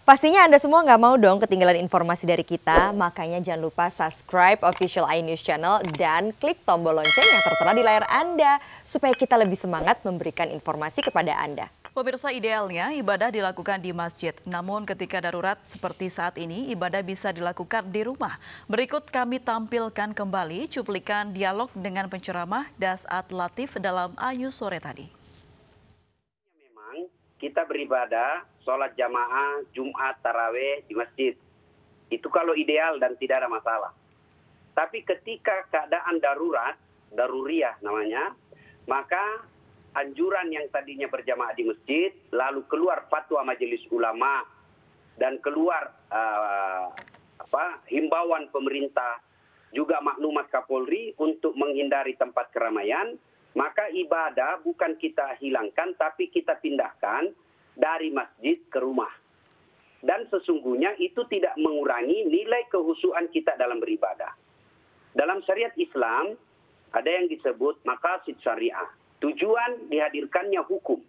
Pastinya Anda semua nggak mau dong ketinggalan informasi dari kita, makanya jangan lupa subscribe official iNews Channel dan klik tombol lonceng yang tertera di layar Anda, supaya kita lebih semangat memberikan informasi kepada Anda. Pemirsa, idealnya ibadah dilakukan di masjid, namun ketika darurat seperti saat ini, ibadah bisa dilakukan di rumah. Berikut kami tampilkan kembali cuplikan dialog dengan penceramah Dasat Latif dalam Ayu sore tadi. Memang kita beribadah, sholat jamaah, Jumat, taraweh di masjid. Itu kalau ideal dan tidak ada masalah. Tapi ketika keadaan darurat, daruriyah namanya, maka anjuran yang tadinya berjamaah di masjid, lalu keluar fatwa majelis ulama dan keluar himbauan pemerintah, juga maklumat Kapolri untuk menghindari tempat keramaian, maka ibadah bukan kita hilangkan tapi kita pindahkan dari masjid ke rumah. Dan sesungguhnya itu tidak mengurangi nilai kehusuan kita dalam beribadah. Dalam syariat Islam ada yang disebut maqasid syariah. Tujuan dihadirkannya hukum.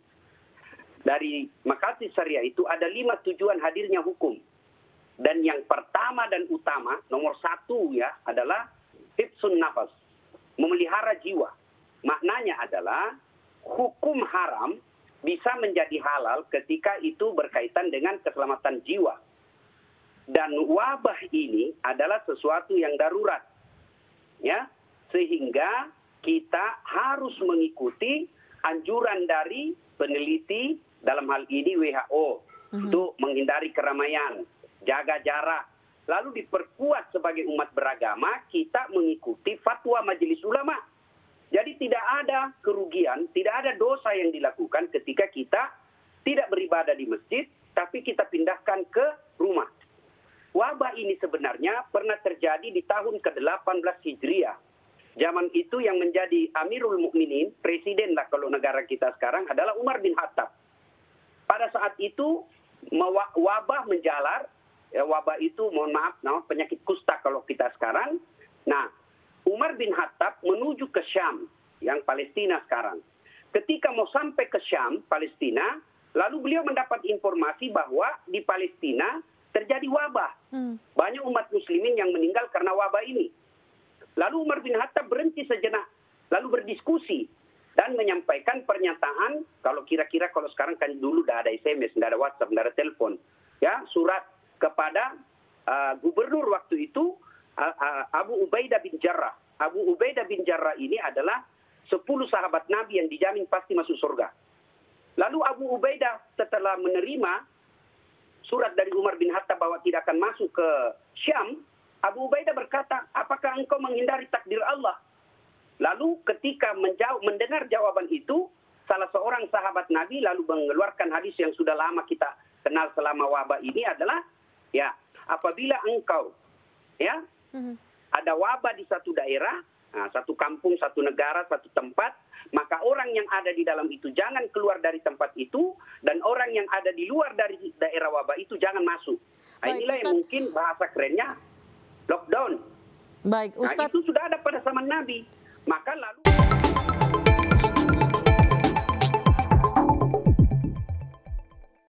Dari maqasid syariah itu ada 5 tujuan hadirnya hukum. Dan yang pertama dan utama, nomor 1 ya, adalah hifsun nafas, memelihara jiwa. Maknanya adalah hukum haram bisa menjadi halal ketika itu berkaitan dengan keselamatan jiwa. Dan wabah ini adalah sesuatu yang darurat. Ya, sehingga kita harus mengikuti anjuran dari peneliti, dalam hal ini WHO, untuk menghindari keramaian, jaga jarak. Lalu diperkuat sebagai umat beragama, kita mengikuti fatwa majelis ulama. Jadi tidak ada kerugian, tidak ada dosa yang dilakukan ketika kita tidak beribadah di masjid, tapi kita pindahkan ke rumah. Wabah ini sebenarnya pernah terjadi di tahun ke-18 Hijriah. Zaman itu yang menjadi Amirul Mukminin, presiden lah kalau negara kita sekarang, adalah Umar bin Khattab. Pada saat itu wabah menjalar, ya, wabah itu mohon maaf, penyakit kusta kalau kita sekarang. Nah, Umar bin Khattab menuju ke Syam, yang Palestina sekarang. Ketika mau sampai ke Syam, Palestina, lalu beliau mendapat informasi bahwa di Palestina terjadi wabah. Banyak umat muslimin yang meninggal karena wabah ini. Lalu Umar bin Khattab berhenti sejenak, lalu berdiskusi dan menyampaikan pernyataan, kalau kira-kira kalau sekarang kan dulu tidak ada SMS, tidak ada WhatsApp, tidak ada telepon, ya, surat kepada gubernur waktu itu, Abu Ubaidah bin Jarrah. Abu Ubaidah bin Jarrah ini adalah 10 sahabat Nabi yang dijamin pasti masuk surga. Lalu Abu Ubaidah setelah menerima surat dari Umar bin Khattab bahwa tidak akan masuk ke Syam, Abu Ubaidah berkata, apakah engkau menghindari takdir Allah? Lalu ketika mendengar jawaban itu, salah seorang sahabat Nabi lalu mengeluarkan hadis yang sudah lama kita kenal selama wabah ini adalah, ya, apabila engkau, ya, ada wabah di satu daerah, satu kampung, satu negara, satu tempat, maka orang yang ada di dalam itu jangan keluar dari tempat itu, dan orang yang ada di luar dari daerah wabah itu jangan masuk. Inilah yang mungkin bahasa kerennya lockdown. Baik, Ustadz. Itu sudah ada pada zaman Nabi. Maka lalu